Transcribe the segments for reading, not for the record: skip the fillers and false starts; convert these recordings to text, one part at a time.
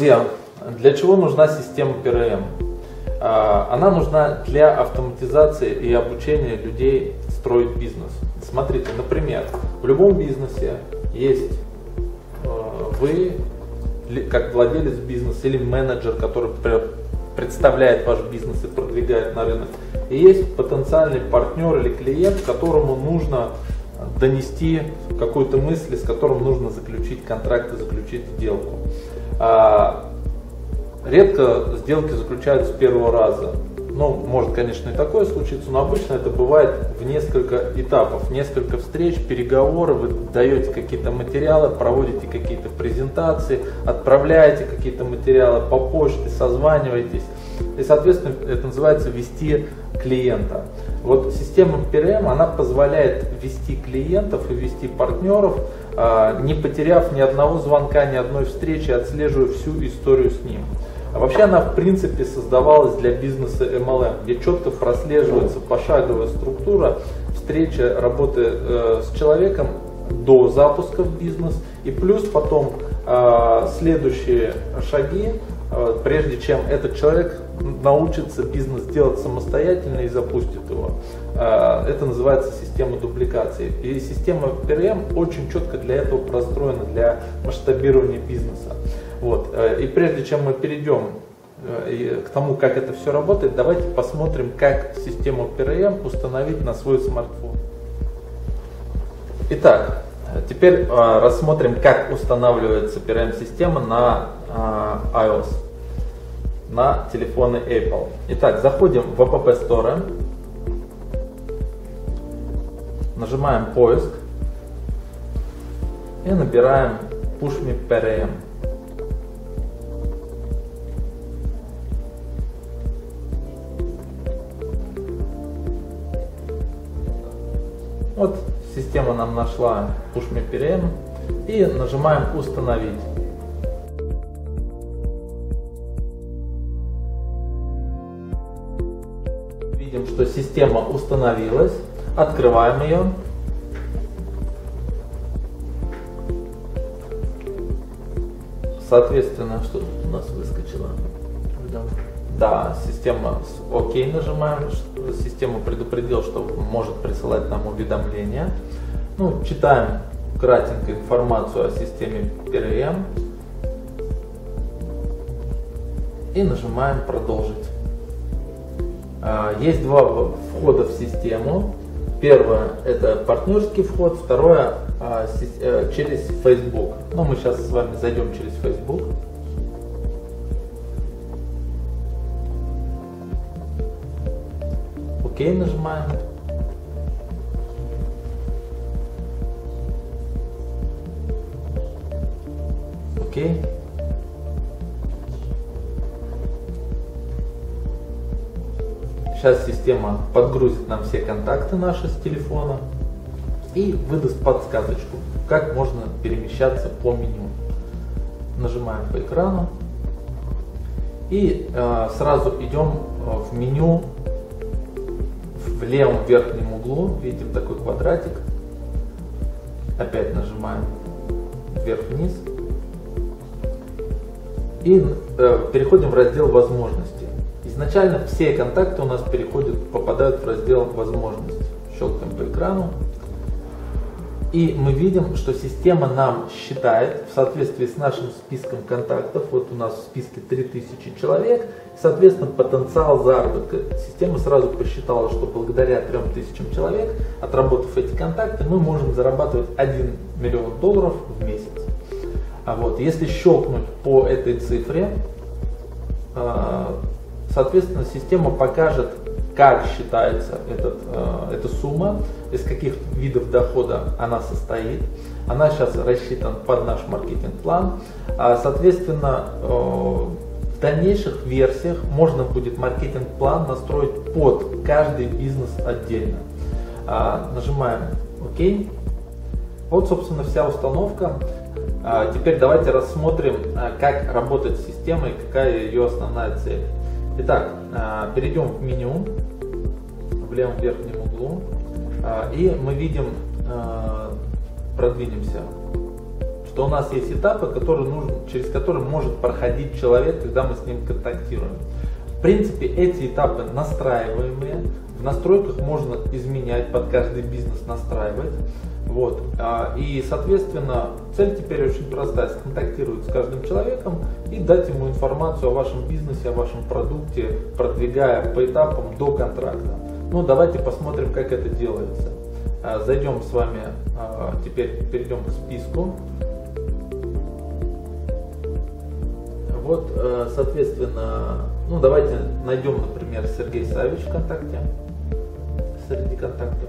Друзья, для чего нужна система PRM? Она нужна для автоматизации и обучения людей строить бизнес. Смотрите, например, в любом бизнесе есть вы, как владелец бизнеса, или менеджер, который представляет ваш бизнес и продвигает на рынок. И есть потенциальный партнер или клиент, которому нужно донести какую-то мысль, с которым нужно заключить контракт и заключить сделку. Редко сделки заключаются с первого раза. Ну, может, конечно, и такое случиться, но обычно это бывает в несколько этапов, несколько встреч, переговоры, вы даете какие-то материалы, проводите какие-то презентации, отправляете какие-то материалы по почте, созваниваетесь. И, соответственно, это называется вести клиента. Вот система PRM, она позволяет вести клиентов и вести партнеров, не потеряв ни одного звонка, ни одной встречи, отслеживая всю историю с ним. А вообще она в принципе создавалась для бизнеса MLM, где четко прослеживается пошаговая структура встречи, работы с человеком до запуска в бизнес и плюс потом следующие шаги, прежде чем этот человек научится бизнес делать самостоятельно и запустит его. Это называется система дубликации. И система PRM очень четко для этого простроена, для масштабирования бизнеса. Вот. И прежде чем мы перейдем к тому, как это все работает, давайте посмотрим, как систему PRM установить на свой смартфон. Итак, теперь рассмотрим, как устанавливается PRM-система на iOS, на телефоны Apple. Итак, заходим в App Store, нажимаем поиск и набираем Push Me PRM. Вот система нам нашла Push Me PRM и нажимаем установить. Видим, что система установилась. Открываем ее. Соответственно, что у нас выскочило? Да, система ОК нажимаем. Система предупредила, что может присылать нам уведомления. Ну, читаем кратенько информацию о системе PRM и нажимаем продолжить. Есть два входа в систему. Первое это партнерский вход, второе через Facebook. Ну, мы сейчас с вами зайдем через Facebook. Окей, нажимаем. Окей. Сейчас система подгрузит нам все контакты наши с телефона и выдаст подсказочку, как можно перемещаться по меню. Нажимаем по экрану и сразу идем в меню. В левом верхнем углу видим такой квадратик. Опять нажимаем вверх-вниз и переходим в раздел возможности. Изначально все контакты у нас попадают в раздел возможности. Щелкаем по экрану. И мы видим, что система нам считает в соответствии с нашим списком контактов. Вот у нас в списке 3000 человек. Соответственно, потенциал заработка. Система сразу посчитала, что благодаря 3000 человек, отработав эти контакты, мы можем зарабатывать $1 миллион в месяц. Вот. Если щелкнуть по этой цифре, соответственно, система покажет, как считается эта сумма, из каких видов дохода она состоит. Она сейчас рассчитана под наш маркетинг-план. Соответственно, в дальнейших версиях можно будет маркетинг-план настроить под каждый бизнес отдельно. Нажимаем ОК. Вот, собственно, вся установка. Теперь давайте рассмотрим, как работает система и какая ее основная цель. Итак, перейдем в меню в левом верхнем углу и мы видим, продвинемся что у нас есть этапы, через которые может проходить человек, когда мы с ним контактируем. В принципе, эти этапы настраиваемые. В настройках можно изменять, под каждый бизнес настраивать. Вот. И, соответственно, цель теперь очень простая: сконтактировать с каждым человеком и дать ему информацию о вашем бизнесе, о вашем продукте, продвигая по этапам до контракта. Ну, давайте посмотрим, как это делается. Зайдем с вами, теперь перейдем к списку. Вот, соответственно, ну, давайте найдем, например, Сергей Савич ВКонтакте, среди контактов.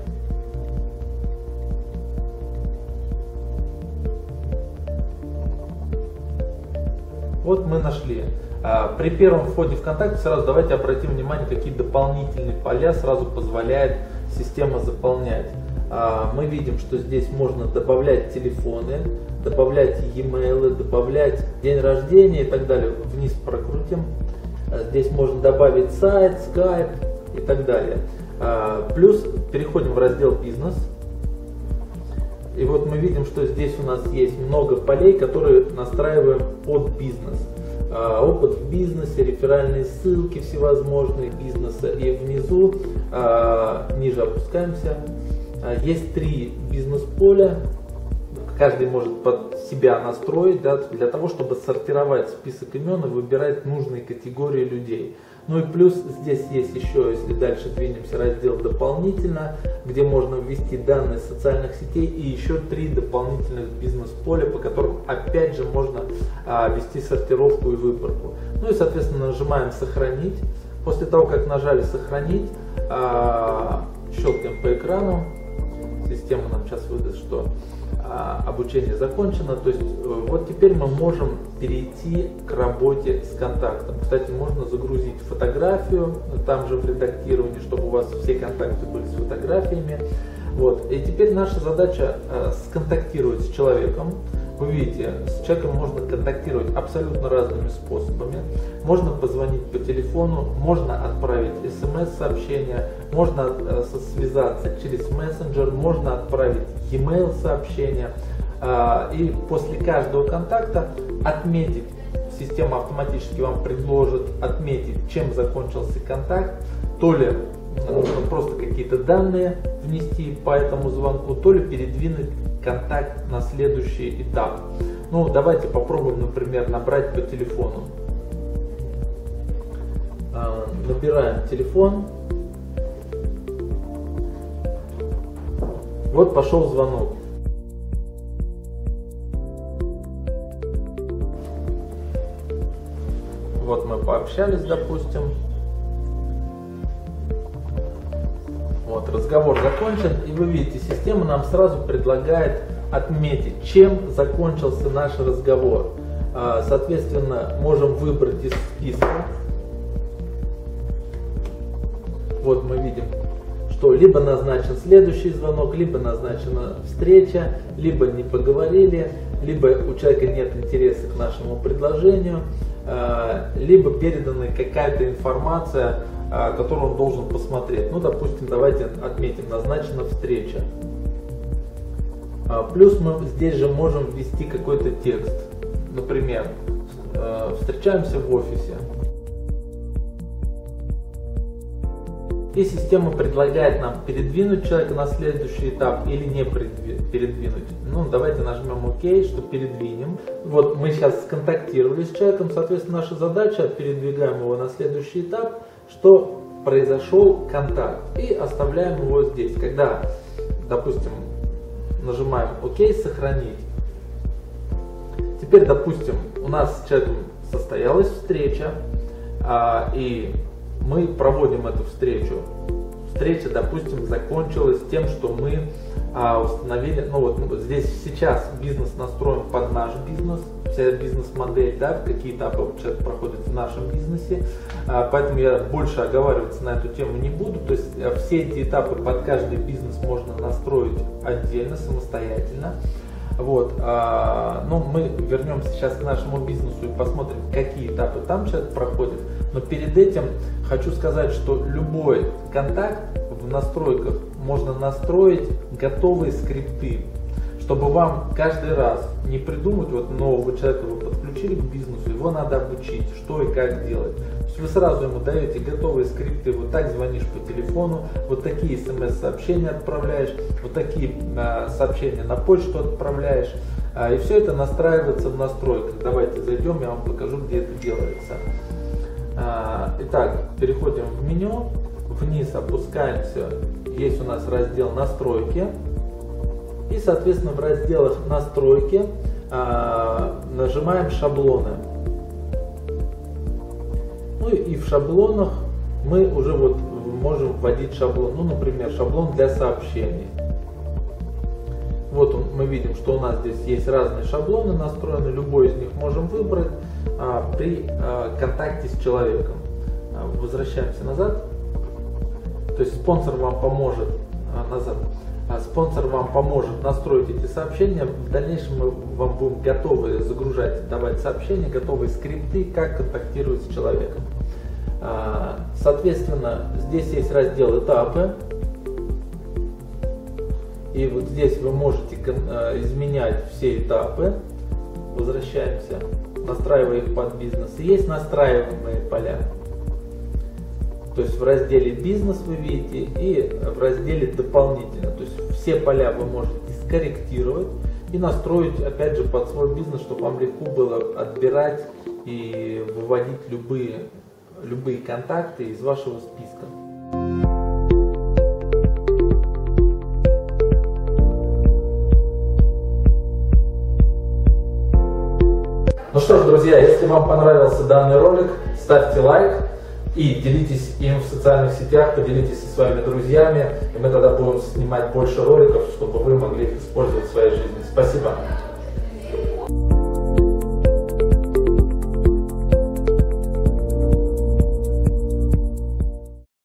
Вот мы нашли. При первом входе в контакт сразу давайте обратим внимание, какие дополнительные поля сразу позволяет система заполнять. Мы видим, что здесь можно добавлять телефоны, добавлять e-mail, добавлять день рождения и так далее. Вниз прокрутим. Здесь можно добавить сайт, скайп и так далее. Плюс переходим в раздел бизнес. И вот мы видим, что здесь у нас есть много полей, которые настраиваем под бизнес. Опыт в бизнесе, реферальные ссылки всевозможные бизнеса. И внизу, ниже опускаемся, есть 3 бизнес-поля. Каждый может под себя настроить, да, для того, чтобы сортировать список имен и выбирать нужные категории людей. Ну и плюс здесь есть еще, если дальше двинемся, раздел «Дополнительно», где можно ввести данные социальных сетей и еще 3 дополнительных бизнес-поля, по которым опять же можно ввести сортировку и выборку. Ну и, соответственно, нажимаем «Сохранить». После того, как нажали «Сохранить», щелкаем по экрану. Система нам сейчас выдаст, что обучение закончено. То есть вот теперь мы можем перейти к работе с контактом. Кстати, можно загрузить фотографию там же в редактировании, чтобы у вас все контакты были с фотографиями. Вот. И теперь наша задача сконтактировать с человеком. Вы видите, с человеком можно контактировать абсолютно разными способами. Можно позвонить по телефону, можно отправить смс-сообщение, можно связаться через мессенджер, можно отправить e-mail сообщение. И после каждого контакта отметить, система автоматически вам предложит отметить, чем закончился контакт, то ли нужно просто какие-то данные внести по этому звонку, то ли передвинуть контакт на следующий этап. Ну, давайте попробуем, например, набрать по телефону. Набираем телефон. Вот пошел звонок. Вот мы пообщались, допустим. Вот, разговор закончен, и вы видите, система нам сразу предлагает отметить, чем закончился наш разговор. Соответственно, можем выбрать из списка. Вот мы видим, что либо назначен следующий звонок, либо назначена встреча, либо не поговорили, либо у человека нет интереса к нашему предложению, либо передана какая-то информация, которую он должен посмотреть. Ну, допустим, давайте отметим, назначена встреча. Плюс мы здесь же можем ввести какой-то текст. Например, встречаемся в офисе. И система предлагает нам передвинуть человека на следующий этап или не передвинуть. Ну, давайте нажмем ОК, что передвинем. Вот мы сейчас сконтактировали с человеком, соответственно, наша задача, передвигаем его на следующий этап, что произошел контакт, и оставляем его здесь. Когда, допустим, нажимаем ОК, сохранить. Теперь, допустим, у нас с человеком состоялась встреча, и мы проводим эту встречу. Встреча, допустим, закончилась тем, что мы установили, ну вот здесь сейчас бизнес настроен под наш бизнес, вся бизнес-модель, да, какие этапы человек проходит в нашем бизнесе, поэтому я больше оговариваться на эту тему не буду. То есть все эти этапы под каждый бизнес можно настроить отдельно, самостоятельно. Вот, ну, мы вернемся сейчас к нашему бизнесу и посмотрим, какие этапы там человек проходит. Но перед этим хочу сказать, что любой контакт в настройках можно настроить готовые скрипты. чтобы вам каждый раз не придумать, вот нового человека вы подключили к бизнесу, его надо обучить, что и как делать. То есть вы сразу ему даете готовые скрипты, вот так звонишь по телефону, вот такие смс-сообщения отправляешь, вот такие сообщения на почту отправляешь. И все это настраивается в настройках. Давайте зайдем, я вам покажу, где это делается. Итак, переходим в меню, вниз опускаемся, есть у нас раздел «Настройки». И, соответственно, в разделах «Настройки» нажимаем «Шаблоны». Ну и в шаблонах мы уже вот можем вводить шаблон. Ну, например, шаблон для сообщений. Вот мы видим, что у нас здесь есть разные шаблоны настроены. Любой из них можем выбрать при контакте с человеком. Возвращаемся назад. То есть спонсор вам поможет назад. Спонсор вам поможет настроить эти сообщения. В дальнейшем мы вам будем готовы загружать, давать сообщения, готовые скрипты, как контактировать с человеком. Соответственно, здесь есть раздел «Этапы». И вот здесь вы можете изменять все этапы. Возвращаемся, настраивая их под бизнес. И есть настраиваемые поля. То есть в разделе «Бизнес» вы видите и в разделе «Дополнительно». То есть все поля вы можете скорректировать и настроить, опять же, под свой бизнес, чтобы вам легко было отбирать и выводить любые контакты из вашего списка. Ну что ж, друзья, если вам понравился данный ролик, ставьте лайк. И делитесь им в социальных сетях, поделитесь со своими друзьями, и мы тогда будем снимать больше роликов, чтобы вы могли их использовать в своей жизни. Спасибо.